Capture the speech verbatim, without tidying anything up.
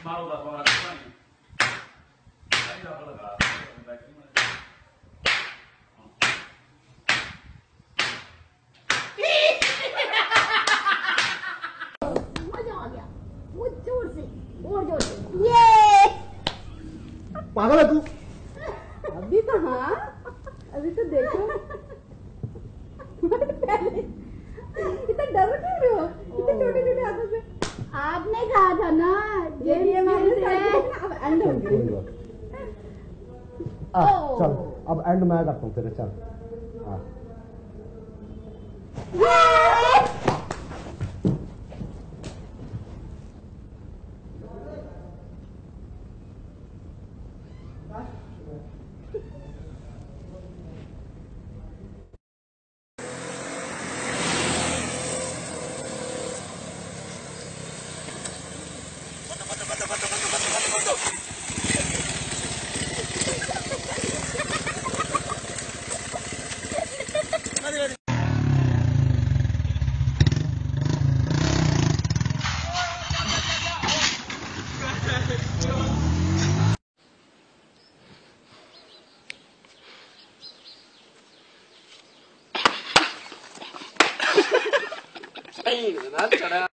मारो दस बारह नहीं आई रहा लगा बैटरी में मजा आ गया वो जोर से और जोर से ये पागल है तू। अभी तो हाँ अभी तो देखो पहले इतना डर क्यों रहे हो इतने छोटे छोटे हाथों से। आपने कहा था ना ये ये मेरे से अब एंड हो गया। चल अब एंड मैं करता हूँ तेरे। चल हाँ Ay, nada,